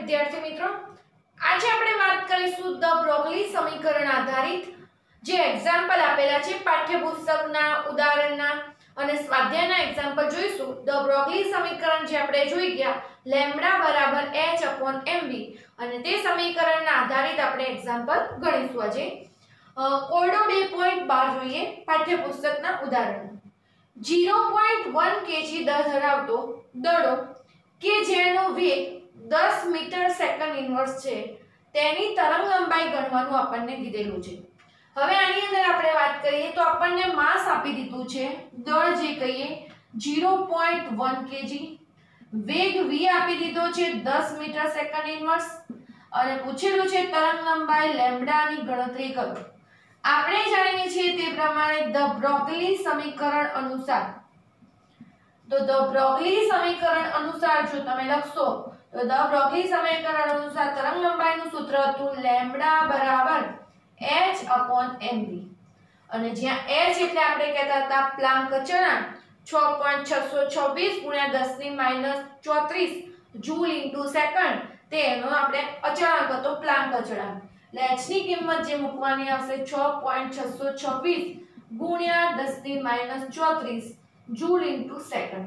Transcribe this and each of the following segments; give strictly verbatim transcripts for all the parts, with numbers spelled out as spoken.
વિદ્યાર્થી મિત્રો, આજે આપણે વાત કરીશું ધ બ્રોગલી સમીકરણ આધારિત જે એક્ઝામ્પલ આપેલા છે પાઠ્યપુસ્તકના ઉદાહરણના અને સ્વાધ્યાયના એક્ઝામ્પલ જોઈશું। ધ બ્રોગલી સમીકરણ જે આપણે જોઈ ગયા લેમ્બડા બરાબર h upon mv અને તે સમીકરણના આધારિત આપણે એક્ઝામ્પલ ગણીશું। આજે કોડો બે પોઈન્ટ બાર જોઈએ પાઠ્યપુસ્તકના ઉદાહરણ। ઝીરો પોઈન્ટ વન કેજી દર ધરાવતો દડો કે જેનો વેગ દસ મીટર સેકન્ડ ઇન્વર્સ છે તેની તરંગ લંબાઈ ગણવાનું આપણને કીધેલું છે। હવે આની અંદર આપણે વાત કરીએ તો આપણને માસ આપી દીધું છે દળ જે કહીએ ઝીરો પોઈન્ટ વન કેજી, વેગ v આપી દીધો છે દસ મીટર સેકન્ડ ઇન્વર્સ અને પૂછેલું છે તરંગ લંબાઈ લેમ્બડાની ગણતરી કરો। આપણે જાણીએ છીએ તે પ્રમાણે ધ બ્રોગલી સમીકરણ અનુસાર તો ધ બ્રોગલી સમીકરણ અનુસાર જો તમે લખશો તો ધ બ્રોગલી સમીકરણ અનુસાર તરંગ લંબાઈનું સૂત્ર હતું લેમ્બડા બરાબર h upon mv અને જ્યાં h એટલે આપણે કહેતા હતા પ્લાન્ક અચળાંક છ પોઈન્ટ છસો છવ્વીસ ગુણ્યા દસ ની માઈનસ ચોત્રીસ જૂલ ઇન્ટુ સેકન્ડ તેનો આપણે અચળાંક હતો પ્લાન્ક અચળાંક એટલે h ની કિંમત જે મૂકવાની આવશે છ પોઈન્ટ છસો છવ્વીસ ગુણ્યા દસ ની માઈનસ ચોત્રીસ જૂલ ઇન્ટુ સેકન્ડ।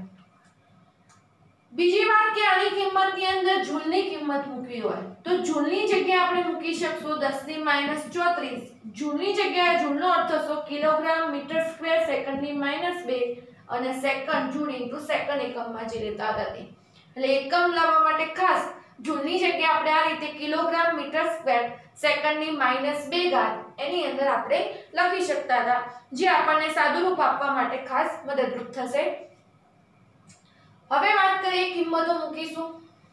બીજી વાત કે આની કિંમતની અંદર જૂલની કિંમત મૂકવી હોય તો જૂલની જગ્યાએ આપણે મૂકી શકશું દસ ની માઈનસ ચોત્રીસ, જૂલની જગ્યાએ જૂલનો અર્થ થશે કિલોગ્રામ મીટર સ્ક્વેર સેકન્ડની માઈનસ બે અને સેકન્ડ જૂલ ઇન્ટુ સેકન્ડ એકમમાં જે લેતા હતા તે એટલે એકમ લાવવા માટે ખાસ જૂલની જગ્યાએ આપણે આ રીતે કિલોગ્રામ મીટર સ્ક્વેર સેકન્ડની માઈનસ બે ઘાત એની અંદર આપણે લખી શકતા હતા જે આપણને સાદુરૂપ આપવા માટે ખાસ મદદરૂપ થશે। હવે વાત કરીએ કિંમતો મૂકીશું।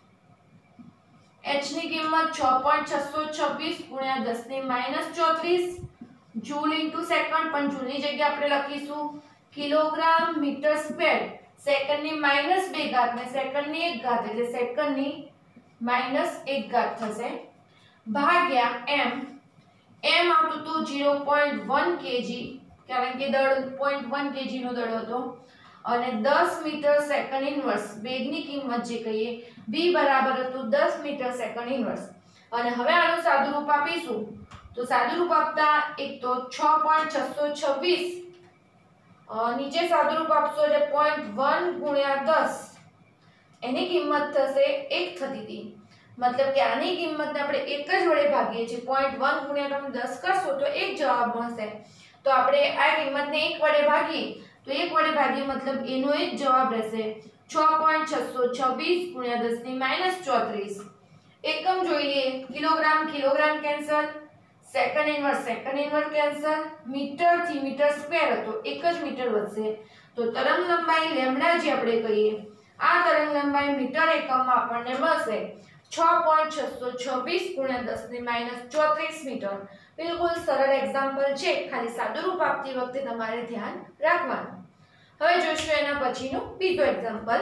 h ની કિંમત છ પોઈન્ટ છસો છવ્વીસ ગુણ્યા દસ ની માઈનસ ચોત્રીસ જૂલ ઇન્ટુ સેકન્ડ પણ જૂલની જગ્યાએ આપણે લખીશું કિલોગ્રામ મીટર સ્ક્વેર સેકન્ડની માઈનસ બે ઘાત ને સેકન્ડની એક ઘાત એટલે સેકન્ડની માઈનસ એક ઘાત થશે ભાગ્યા m m આવતું તો ઝીરો પોઈન્ટ વન કેજી કારણ કે દળ ઝીરો પોઈન્ટ વન કેજી નો દળ હતો અને દસ મીટર સેકન્ડ ઇન્વર્સ વેગની કિંમત જે કહીએ v બરાબર હતું દસ મીટર સેકન્ડ ઇન્વર્સ અને હવે આનું સાદુરૂપ આપીશું તો સાદુરૂપ આપતા એક તો છ પોઈન્ટ છસો છવ્વીસ નીચે સાદુરૂપ આપશો એટલે ઝીરો પોઈન્ટ વન ગુણ્યા દસ એની કિંમત થશે એક થતી હતી मतलब કે આની કિંમતને આપણે એક જ વડે ભાગીએ છીએ ઝીરો પોઈન્ટ વન ગુણ્યા તમે દસ કરશો તો એક જવાબ મળશે તો આપણે આ કિંમતને એક વડે ભાગીએ તો એક વડે ભાગીએ मतलब એનો એક જવાબ રહેશે છ પોઈન્ટ છસો છવ્વીસ ગુણ્યા દસ ની માઈનસ ચોત્રીસ। એકમ જોઈએ kilogram kilogram cancel, second inverse second inverse cancel, metre થી મીટર સ્ક્વેર હતો એક જ મીટર વધશે તો તરંગ લંબાઈ લેમ્બડા જે આપણે કહીએ આ તરંગ લંબાઈ મીટર એકમમાં આપણને મળશે છ પોઈન્ટ છસો છવ્વીસ ગુણ્યા દસ ની માઈનસ ચોત્રીસ મીટર। બિલકુલ સરળ એક્ઝામ્પલ છે, ખાલી સાદુરૂપ આપતી વખતે તમારે ધ્યાન રાખવાનું। હવે જોઈશું એના પછીનું બીજો એક્ઝામ્પલ।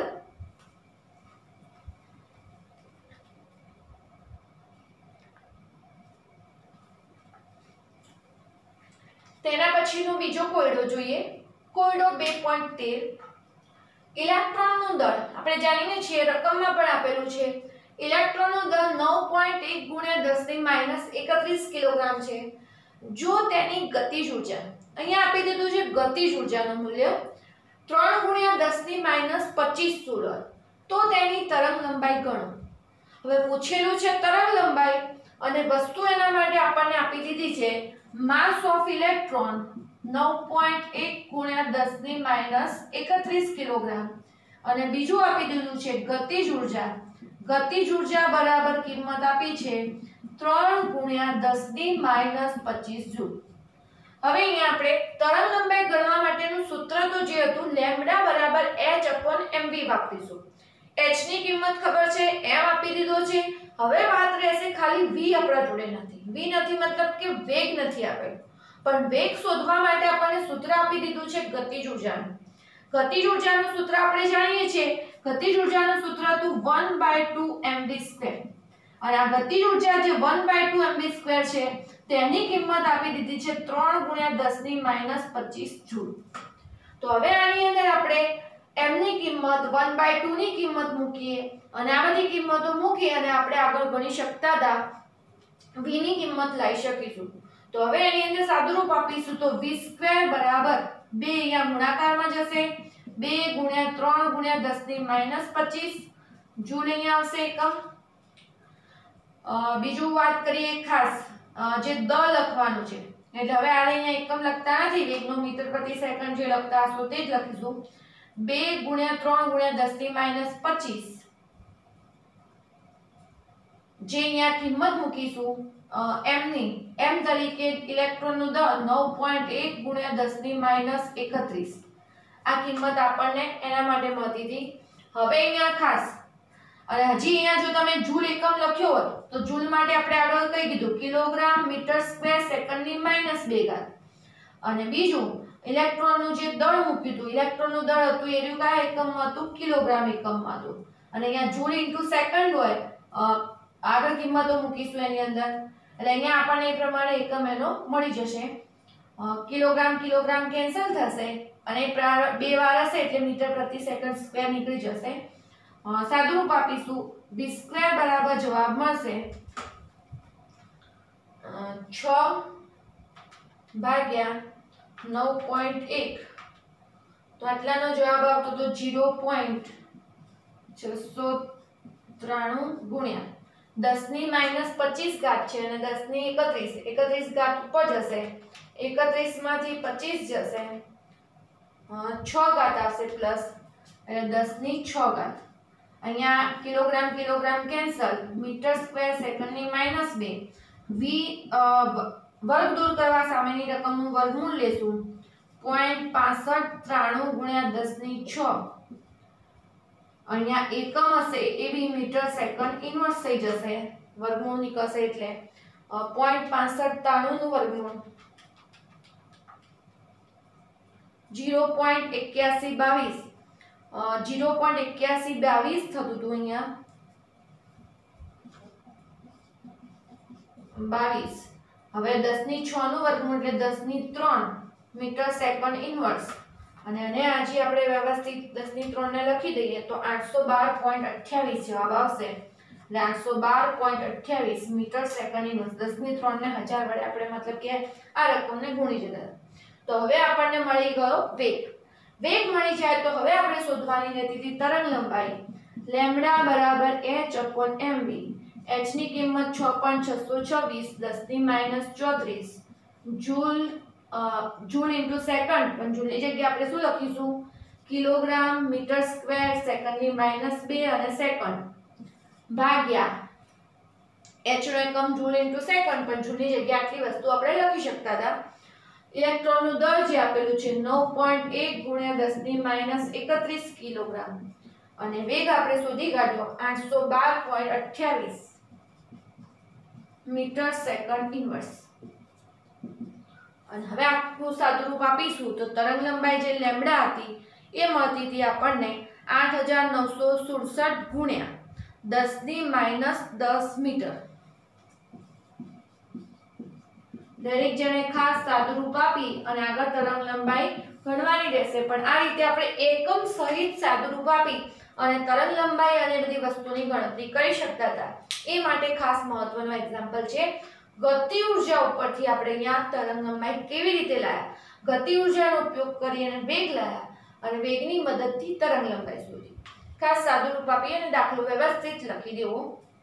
તેના પછીનો બીજો કોયડો જોઈએ કોયડો બે પોઈન્ટ તેર। ઇલેક્ટ્રોનનું દળ આપણે જાણીએ છીએ રકમમાં પણ આપેલું છે ઇલેક્ટ્રોનનું દળ નવ પોઈન્ટ એક ગુણ્યા દસ ની માઈનસ એકત્રીસ કિલોગ્રામ છે જો તેની ગતિજ ઊર્જા અહીંયા આપી દીધું છે ગતિજ ઊર્જાનું મૂલ્ય ત્રણ ગુણ્યા દસ ની માઈનસ પચીસ જૂલ તો તેની તરંગ લંબાઈ ગણો। હવે પૂછેલું છે તરંગ લંબાઈ અને વસ્તુ એના માટે આપણને આપી દીધી છે માસ ઓફ ઇલેક્ટ્રોન નવ પોઈન્ટ એક ગુણ્યા દસ ની માઈનસ એકત્રીસ કિલોગ્રામ અને બીજું આપી દીધું છે ગતિજ ઊર્જા ગતિજ ઊર્જા બરાબર કિંમત આપી છે ત્રણ ગુણ્યા દસ ની માઈનસ પચીસ જૂલ। હવે અહીંયા આપણે તરંગ લંબાઈ ગણવા માટેનું સૂત્ર તો જે હતું લેમ્બડા બરાબર h upon mv વાપરીશું। h ની કિંમત ખબર છે m આપી દીધો છે હવે વાત રહેશે ખાલી v આપણા જોડે નથી v નથી મતલબ કે વેગ નથી આપેલો પણ વેગ શોધવા માટે આપણને સૂત્ર આપી દીધું છે ગતિજ ઊર્જાનું। ગતિજ ઊર્જાનું સૂત્ર આપણે જાણીએ છીએ ગતિજ ઊર્જાનું સૂત્ર હતું one by two mv square અને આ ગતિજ ઊર્જા જે one by two mv square છે તેની કિંમત આપી દીધી છે ત્રણ ગુણ્યા દસ ની માઈનસ પચીસ જૂલ। તો હવે આની અંદર આપણે m ની કિંમત કિંમત one by two ની કિંમત મૂકીએ અને આ બધી કિંમતો મૂકી અને આપણે આગળ ગણી શકતા હતા v ની કિંમત લઈ શકીશું। તો હવે એની અંદર સાદુરૂપ આપીશું તો v સ્ક્વેર બરાબર બે અહીંયા ગુણાકારમાં જશે બે ગુણ્યા ત્રણ ગુણ્યા દસ ની માઈનસ પચીસ જૂલ અહીંયા આવશે એકમ। બીજું વાત કરીએ ખાસ જે દ લખવાનું છે એટલે હવે આ અહીંયા એકમ લખતા નથી વેગનો મીટર પ્રતિ સેકન્ડ જે લખતા હશો તે જ લખીશું બે ગુણ્યા ત્રણ ગુણ્યા દસ ની માઈનસ પચીસ જે અહીંયા કિંમત મૂકીશું m ની m તરીકે ઇલેક્ટ્રોનનું દળ નવ પોઈન્ટ એક ગુણ્યા દસ ની માઈનસ એકત્રીસ આ કિંમત આપણને એના માટે મળતી હતી। હવે અહીંયા ખાસ અને હજી અહીંયા જો તમે જૂલ એકમ લખ્યો હોત તો જૂલ માટે આપણે આગળ કઈ કીધું કિલોગ્રામ મીટર સ્ક્વેર સેકન્ડ ની માઈનસ બે ઘાત અને બીજું ઇલેક્ટ્રોનનું જે દળ મૂક્યું હતું ઇલેક્ટ્રોનનું દળ હતું એ કયા એકમમાં હતું કિલોગ્રામ એકમમાં હતું અને અહીંયા જૂલ ઇન્ટુ સેકન્ડ હોય આગળ કિંમતો મૂકીશું એની અંદર એટલે અહીંયા આપણને એ પ્રમાણે એકમ એનો મળી જશે। કિલોગ્રામ કિલોગ્રામ કેન્સલ થશે અને બે વાર હશે એટલે મીટર પ્રતિ સેકન્ડ સ્ક્વેર નીકળી જશે। સાદુરૂપ આપીશું v સ્ક્વેર બરાબર જવાબ મળશે છ ભાગ્યા નવ પોઈન્ટ એક તો આટલાનો જવાબ આવતો તો ઝીરો પોઈન્ટ છસો ત્રાણું ગુણ્યા દસ ની માઈનસ પચીસ ઘાત છે અને દસ ની એકત્રીસ એકત્રીસ ઘાત ઉપર જશે એકત્રીસ માંથી પચીસ જશે છ ઘાત આવશે પ્લસ એટલે દસ ની છ ઘાત અહીંયા kilogram kilogram cancel metre square second ની માઈનસ બે v વર્ગ દૂર કરવા સામેની રકમનું વર્ગમૂળ લેશું પોઈન્ટ પાસઠ ત્રાણું ગુણ્યા દસ ની છ અહીંયા એકમ હશે એ બી મીટર સેકન્ડ ઇન્વર્સ થઈ જશે વર્ગમૂળ નીકળશે એટલે પોઈન્ટ પાસઠ ત્રાણું નું વર્ગમૂળ ઝીરો પોઈન્ટ એક્યાસી બાવીસ ઝીરો પોઈન્ટ એક્યાસી બાવીસ થતું હતું અહીંયા બાવીસ હવે દસ ની છ નું વર્ગમૂળ એટલે દસ ની ત્રણ મીટર સેકન્ડ ઇન્વર્સ અને અને આજે આપણે વ્યવસ્થિત દસ ની ત્રણ ને લખી દઈએ તો આઠસો બાર પોઈન્ટ અઠ્યાવીસ જવાબ આવશે એટલે આઠસો બાર પોઈન્ટ અઠ્યાવીસ મીટર સેકન્ડ ઇન્વર્સ દસ ની ત્રણ ને હજાર વડે આપણે મતલબ કે આ રકમને ગુણી જતા। તો હવે આપણને મળી ગયો વેગ વેગ મળી જાય તો હવે આપણે શોધવાની રહેતી હતી તરંગ લંબાઈ લેમ્ડા બરાબર h upon mv h ની કિંમત છ પોઈન્ટ છસો છવ્વીસ દસ ની માઈનસ ચોત્રીસ જૂલ જૂલ ઇન્ટુ સેકન્ડ પણ જૂલની જગ્યાએ આપણે શું લખીશું કિલોગ્રામ મીટર સ્ક્વેર સેકન્ડ ની માઈનસ બે અને સેકન્ડ ભાગ્યા h નો એકમ જૂલ ઇન્ટુ સેકન્ડ પણ જૂલની જગ્યાએ આટલી વસ્તુ આપણે લખી શકતા હતા। ઇલેક્ટ્રોનનું દળ જે આપેલું છે નવ પોઈન્ટ એક ગુણ્યા દસ ની માઈનસ એકત્રીસ કિલોગ્રામ અને વેગ આપણે શોધી કાઢ્યો આઠસો બાર પોઈન્ટ અઠ્યાવીસ મીટર સેકન્ડ ઇન્વર્સ અને હવે આખું સાદુરૂપ આપીશું તો તરંગ લંબાઈ જે લેમ્ડા હતી એ મળતી હતી આપણને આઠ હજાર નવસો સુડસઠ ગુણ્યા દસ ની માઈનસ દસ મીટર। દરેક જણે ખાસ સાદુરૂપ આપી અને આગળ તરંગ લંબાઈ ગણવાની રહેશે પણ આ રીતે આપણે એકમ સહિત સાદુરૂપ આપી અને તરંગ લંબાઈ અને બધી વસ્તુની ગણતરી કરી શકતા હતા। એ માટે ખાસ મહત્વનો એક્ઝામ્પલ છે ગતિ ઉર્જા ઉપરથી આપણે અહીંયા તરંગ લંબાઈ કેવી રીતે લાયા ગતિ ઉર્જાનો ઉપયોગ કરી અને વેગ લાયા અને વેગની મદદથી તરંગ લંબાઈ શોધી। ખાસ સાદુરૂપ આપી અને દાખલો વ્યવસ્થિત લખી દેવો।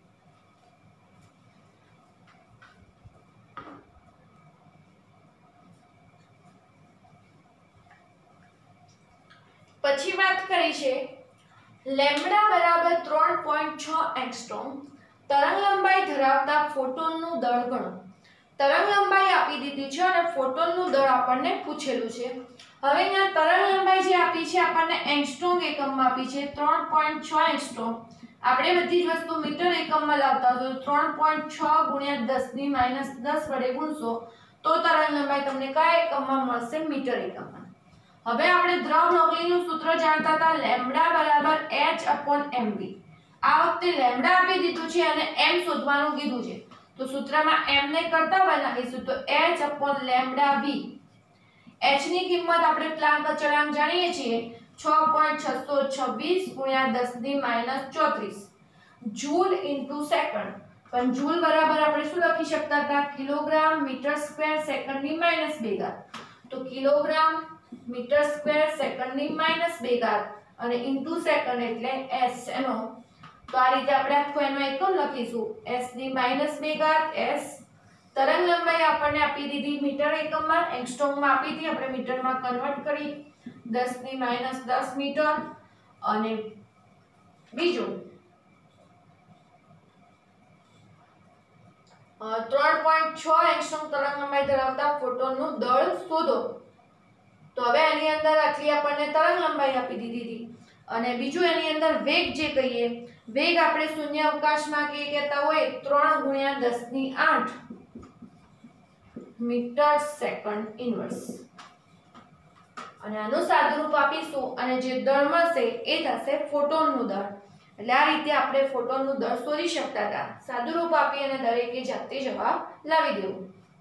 પછી વાત કરી છે લેમ્ડા બરાબર ત્રણ પોઈન્ટ છ એંગસ્ટ્રોમ તરંગ લંબાઈ ધરાવતા ફોટોનનું દળ ગણો। તરંગ લંબાઈ આપી દીધી છે અને ફોટોનનું દળ આપણને પૂછેલું છે। હવે અહીંયા તરંગ લંબાઈ જે આપી છે આપણને એંગસ્ટ્રોમ એકમમાં આપી છે ત્રણ પોઈન્ટ છ એંગસ્ટ્રોમ આપણે બધી જ વસ્તુ મીટર એકમમાં લાવતા હોય તો ત્રણ પોઈન્ટ છ ગુણ્યા દસ ની માઈનસ દસ વડે ગુણશો તો તરંગ લંબાઈ તમને કયા એકમમાં મળશે મીટર એકમમાં। હવે આપણે દ્રવ નોગલીનું સૂત્ર જાણતા હતા લેમ્ડા બરાબર h upon mv આ વખતે લેમ્ડા આપી દીધું છે અને m શોધવાનું કીધું છે તો સૂત્રમાં m ને કરતા બનાવીશું તો h upon lambda v h ની કિંમત આપણે પ્લાન્ક અચળાંક જાણીએ છીએ છ પોઈન્ટ છસો છવ્વીસ ગુણ્યા દસ ની માઈનસ ચોત્રીસ જૂલ ઇન્ટુ સેકન્ડ. પણ જૂલ બરાબર આપણે શું લખી શકતા હતા? કિલોગ્રામ મીટર સ્ક્વેર સેકન્ડ ની માઈનસ બે ઘાત. તો કિલોગ્રામ મીટર સ્ક્વેર સેકન્ડ ની માઈનસ બે ઘાત અને ઇન્ટુ સેકન્ડ એટલે s એનો. તો આ રીતે આપણે આખો એનો એકમ લખીશું s ની માઈનસ બે ઘાત s. તરંગ લંબાઈ આપણને આપી દીધી મીટર એકમમાં, એંગસ્ટ્રોમમાં આપી હતી, આપણે મીટરમાં કન્વર્ટ કરી દસ ની માઈનસ દસ મીટર. અને બીજું ત્રણ પોઈન્ટ છ એંગસ્ટ્રોમ તરંગ લંબાઈ ધરાવતા ફોટોનનું દળ શોધો. તો હવે એની અંદર આટલી આપણને તરંગ લંબાઈ આપી દીધી હતી. અને બીજું એની અંદર વેગ જે કહીએ, વેગ આપણે શૂન્ય અવકાશમાં કે કહેતા હોય ત્રણ ગુણ્યા દસ ની આઠ મીટર સેકન્ડ ઇન્વર્સ. અને આનું સાદુરૂપ આપીશું અને જે દળ મળશે એ થશે ફોટોનનું દળ. એટલે આ રીતે આપણે ફોટોનનું દળ શોધી શકતા હતા. સાદુરૂપ આપી અને દરેકે જાતે જવાબ લાવી દેવું.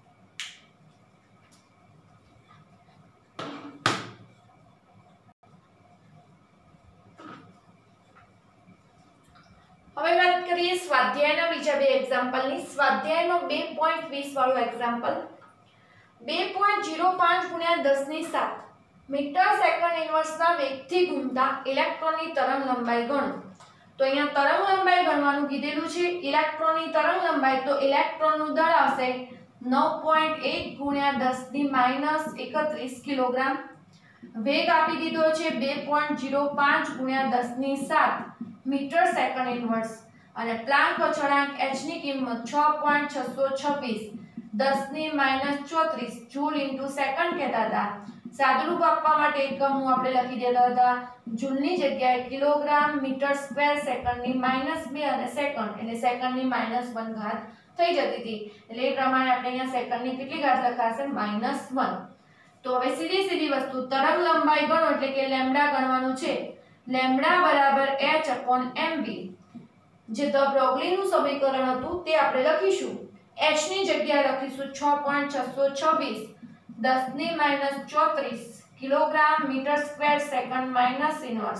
હવે વાત કરીએ સ્વાધ્યાયના બીજા બે એક્ઝામ્પલની. સ્વાધ્યાયનો બે પોઈન્ટ વીસ વાળો એક્ઝામ્પલ. બે પોઈન્ટ ઝીરો પાંચ ગુણ્યા દસ ની સાત મીટર સેકન્ડ ઇન્વર્સના વેગથી ઘૂમતા ઇલેક્ટ્રોનની તરંગ લંબાઈ ગણો. તો અહીંયા તરંગ લંબાઈ ગણવાનું કીધેલું છે. ઇલેક્ટ્રોનની તરંગ લંબાઈ, તો ઇલેક્ટ્રોનનું દળ આવશે નવ પોઈન્ટ એક ગુણ્યા દસ ની માઈનસ એકત્રીસ કિલોગ્રામ. વેગ આપી દીધો છે બે પોઈન્ટ ઝીરો પાંચ ગુણ્યા દસ ની સાત મીટર સેકન્ડ ઇન્વર્સ. અને પ્લાન્ક અચળાંક h ની કિંમત છ પોઈન્ટ છસો છવ્વીસ દસ ની માઈનસ ચોત્રીસ જૂલ ઇન્ટુ સેકન્ડ કહેતા હતા. સાદુરૂપ આપવા માટે એકમ આપણે લખી દેતા હતા. જૂલની જગ્યાએ કિલોગ્રામ મીટર સ્ક્વેર સેકન્ડની માઈનસ બે અને સેકન્ડ એટલે સેકન્ડની માઈનસ વન ઘાત થઈ જતી હતી. એટલે એ પ્રમાણે આપણે અહીંયા સેકન્ડની કેટલી ઘાત લખાશે? Minus one. તો હવે સીધી સીધી વસ્તુ તરંગ લંબાઈ ગણો એટલે કે લેમ્ડા ગણવાનું છે. લેમ્ડા બરાબર h upon mv. જે ધ બ્રોગલીનું સમીકરણ હતું તે આપણે લખીશું. h ની જગ્યાએ લખીશું છ પોઈન્ટ છસો છવ્વીસ દસ ની માઈનસ ચોત્રીસ kilogram metre square second minus inverse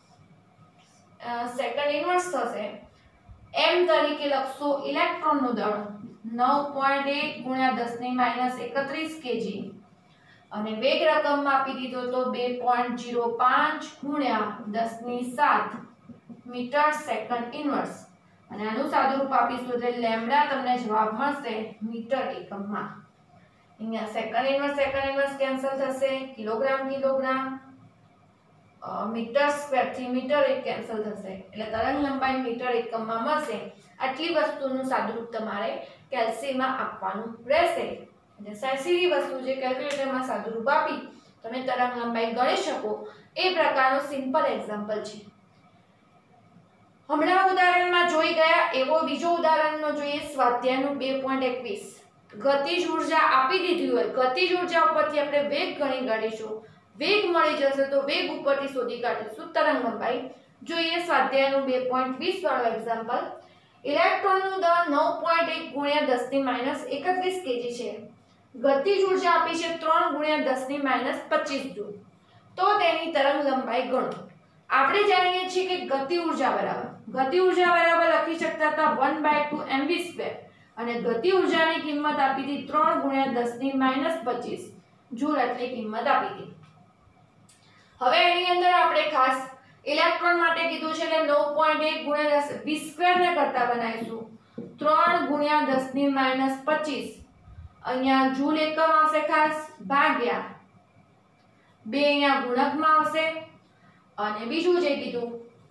second inverse થશે. m તરીકે લખશો ઇલેક્ટ્રોનનું દળ નવ પોઈન્ટ એક ગુણ્યા દસ ની માઈનસ એકત્રીસ કેજી. અને વેગ રકમમાં આપી દીધો તો બે પોઈન્ટ ઝીરો પાંચ ગુણ્યા દસ ની સાત મીટર સેકન્ડ ઇન્વર્સ. અને આનું સાદુરૂપ આપીશું એટલે લેમ્ડા તમને જવાબ મળશે મીટર એકમમાં. અહીંયા second inverse second inverse cancel થશે, કિલોગ્રામ કિલોગ્રામ મીટર સ્ક્વેર થી મીટર એક કેન્સલ થશે એટલે તરંગ લંબાઈ મીટર એકમમાં મળશે. આટલી વસ્તુનું સાદુરૂપ તમારે કેલ્સીમાં આપવાનું રહેશે. એટલે સીધી વસ્તુ જે કેલ્ક્યુલેટરમાં સાદુરૂપ આપી તમે તરંગ લંબાઈ ગણી શકો એ પ્રકારનો સિમ્પલ એક્ઝામ્પલ છે. હમણાં ઉદાહરણમાં જોઈ ગયા એવો બીજો ઉદાહરણનો જોઈએ. સ્વાધ્યાયનું બે પોઈન્ટ એકવીસ. ગતિજ ઉર્જા આપી દીધી હોય, ગતિજ ઉર્જા ઉપરથી આપણે વેગ ગણી કાઢીશું. વેગ મળી જશે તો વેગ ઉપરથી શોધી કાઢીશું તરંગ લંબાઈ. જોઈએ સ્વાધ્યાયનું બે પોઈન્ટ વીસ વાળો એક્ઝામ્પલ. ઇલેક્ટ્રોનનું દળ નવ પોઈન્ટ એક ગુણ્યા દસ ની માઈનસ એકત્રીસ કેજી છે. ગતિજ ઉર્જા આપી છે ત્રણ ગુણ્યા દસ ની માઈનસ પચીસ જૂલ. તો તેની તરંગ લંબાઈ ગણો. આપણે જાણીએ છીએ કે ગતિ ઉર્જા બરાબર ગતિ ઉર્જા બરાબર લખી શકતા હતા one by two mv square. અને ગતિ ઉર્જાની કિંમત આપી હતી ત્રણ ગુણ્યા દસ ની માઈનસ પચીસ જૂલ એટલી કિંમત આપી હતી. હવે એની અંદર આપણે ખાસ ઇલેક્ટ્રોન માટે કીધું છે એટલે નવ પોઈન્ટ એક ગુણ્યા દસ વી સ્ક્વેર ને કરતા બનાવીશું ત્રણ ગુણ્યા દસ ની માઈનસ પચીસ. અહીંયા જૂલ એકમ આવશે ખાસ ભાગ્યા બે અહીંયા ગુણકમાં આવશે. અને બીજું જે કીધું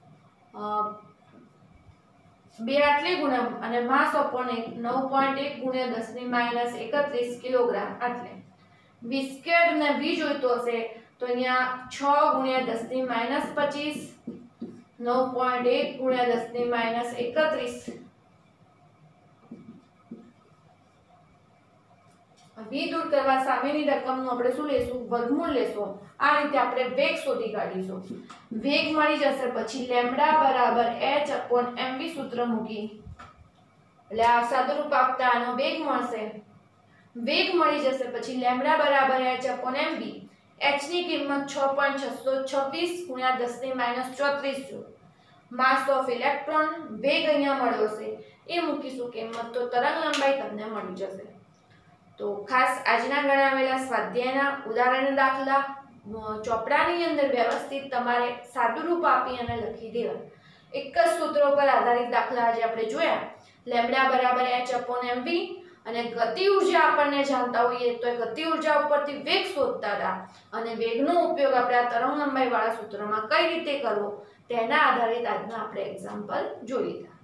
બે આટલી ગુણક અને માસ અપોન એક નવ પોઈન્ટ એક ગુણ્યા દસ ની માઈનસ એકત્રીસ કિલોગ્રામ આટલે. વી સ્ક્વેર ને વી જોઈતો હશે તો અહીંયા છ ગુણ્યા દસ ની માઈનસ પચીસ નવ પોઈન્ટ એક ગુણ્યા દસ ની માઈનસ એકત્રીસ. વી દૂર કરવા સામેની રકમનું આપણે શું લેશું? વર્ગમૂળ લેશું. આ રીતે આપણે વેગ શોધી કાઢીશું. વેગ મળી જશે પછી લેમ્ડા બરાબર h upon mv સૂત્ર મૂકી એટલે આ સાદુરૂપ આપતા આનો વેગ મળશે. વેગ મળી જશે પછી લેમ્ડા બરાબર h upon mv h ની કિંમત છ પોઈન્ટ છસો છવ્વીસ ગુણ્યા દસ ની માઈનસ ચોત્રીસ જૂલ. માસ ઓફ ઇલેક્ટ્રોન વેગ અહીંયા મળ્યો છે એ મૂકીશું કિંમત તો તરંગ લંબાઈ તમને મળી જશે. તો ખાસ આજના ગણાવેલા સ્વાધ્યાયના ઉદાહરણ દાખલા ચોપડાની અંદર વ્યવસ્થિત તમારે સાદું રૂપ આપી અને લખી દેવા. એક જ સૂત્રો પર આધારિત દાખલા આજે આપણે જોયા. લેમ્બડા બરાબર h અપોન mv અને ગતિ ઉર્જા આપણને જાણતા હોઈએ તો ગતિ ઉર્જા ઉપરથી વેગ શોધતા હતા અને વેગનો ઉપયોગ આપણે આ તરંગ લંબાઈ વાળા સૂત્રમાં કઈ રીતે કરવો તેના આધારિત આજના આપણે એક્ઝામ્પલ જોઈ લીધા.